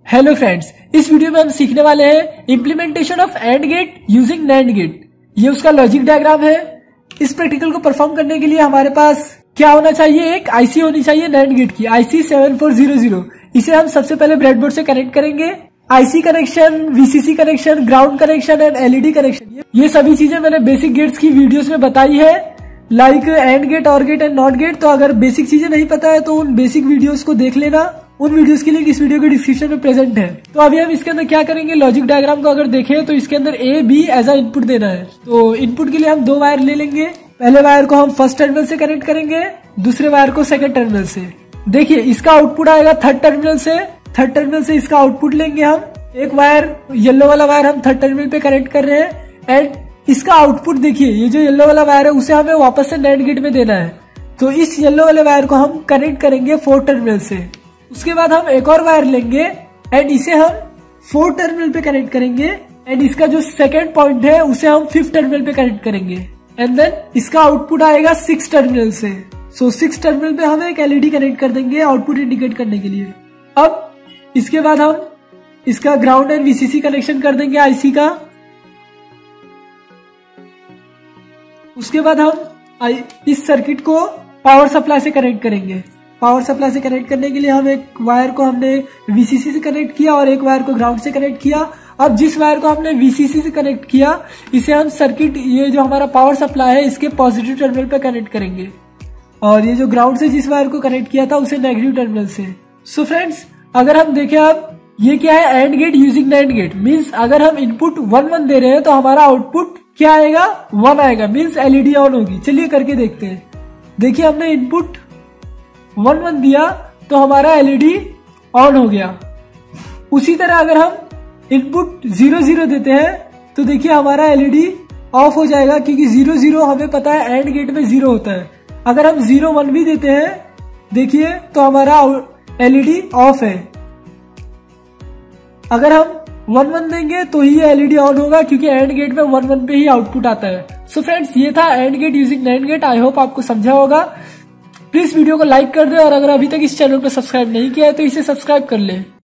Hello friends, इस video में हम सीखने वाले हैं implementation of AND gate using NAND gate. ये उसका लॉजिक डायग्राम है। इस प्रैक्टिकल को परफॉर्म करने के लिए हमारे पास क्या होना चाहिए, एक आईसी होनी चाहिए नैंड गेट की, आईसी 7400। इसे हम सबसे पहले ब्रेडबोर्ड से कनेक्ट करेंगे। IC connection, VCC connection, ground connection and LED connection, ये सभी चीजें मैंने बेसिक गेट्स की वीडियोस में बताई है, like AND gate, OR gate and NOT gate. तो अगर बेसिक चीजें नहीं पता है तो उन बेसिक वीडियोस को देख लेना। उन वीडियोस की लिंक इस वीडियो के डिस्क्रिप्शन में प्रेजेंट है। तो अभी हम इसके अंदर क्या करेंगे, लॉजिक डायग्राम को अगर देखें तो इसके अंदर A B as a input देना है। तो इनपुट के लिए हम दो वायर ले लेंगे। पहले वायर को हम फर्स्ट टर्मिनल से कनेक्ट करेंगे, दूसरे वायर को सेकंड टर्मिनल से। देखिए इसका आउटपुट आएगा थर्ड टर्मिनल से। थर्ड टर्मिनल से इसका आउटपुट लेंगे हम। एक वायर, येलो वाला वायर हम थर्ड टर्मिनल पे कनेक्ट कर रहे हैं एंड इसका आउटपुट देखिए, ये जो येलो वाला वायर है उसे हमें वापस से नैंड गेट में देना है। तो इस येलो वाले वायर को हम कनेक्ट करेंगे फोर्थ टर्मिनल से। उसके बाद हम एक और वायर लेंगे एंड इसे हम फोर्थ टर्मिनल पे कनेक्ट करेंगे एंड इसका जो सेकंड पॉइंट है उसे हम फिफ्थ टर्मिनल पे कनेक्ट करेंगे एंड देन इसका आउटपुट आएगा सिक्स टर्मिनल से। सो सिक्स टर्मिनल पे हम एक एलईडी कनेक्ट कर देंगे आउटपुट इंडिकेट करने के लिए। अब इसके बाद हम इसका ग्राउंड एंड वीसीसी कनेक्शन कर देंगे आईसी का। उसके बाद हम इस सर्किट को पावर सप्लाई से कनेक्ट करेंगे। पावर सप्लाई से कनेक्ट करने के लिए हम एक वायर को हमने वीसीसी से कनेक्ट किया और एक वायर को ग्राउंड से कनेक्ट किया। अब जिस वायर को हमने वीसीसी से कनेक्ट किया इसे हम सर्किट, ये जो हमारा पावर सप्लाई है, इसके पॉजिटिव टर्मिनल पे कनेक्ट करेंगे और ये जो ग्राउंड से जिस वायर को कनेक्ट किया था उसे नेगेटिव टर्मिनल से। सो फ्रेंड्स, अगर हम देखें अब ये क्या है, AND gate using NAND gate. Means अगर हम इनपुट 1 1 दे रहे हैं तो हमारा आउटपुट क्या आएगा, 1 आएगा। मीन्स एलईडी ऑन होगी। चलिए करके देखते हैं। देखिए हमने इनपुट 1 1 दिया तो हमारा एलईडी ऑन हो गया। उसी तरह अगर हम इनपुट 0 0 देते हैं तो देखिए हमारा एलईडी ऑफ हो जाएगा, क्योंकि 0 0 हमें पता है एंड गेट में 0 होता है। अगर हम 0 1 भी देते हैं देखिए तो हमारा एलईडी ऑफ है। अगर हम 1 1 देंगे तो ही एलईडी ऑन होगा, क्योंकि एंड गेट में 1 1 पे ही आउटपुट आता है। सो फ्रेंड्स, ये था AND gate using NAND gate. I hope आपको समझा होगा। प्लीज वीडियो को लाइक कर दे और अगर अभी तक इस चैनल को सब्सक्राइब नहीं किया है तो इसे सब्सक्राइब कर ले।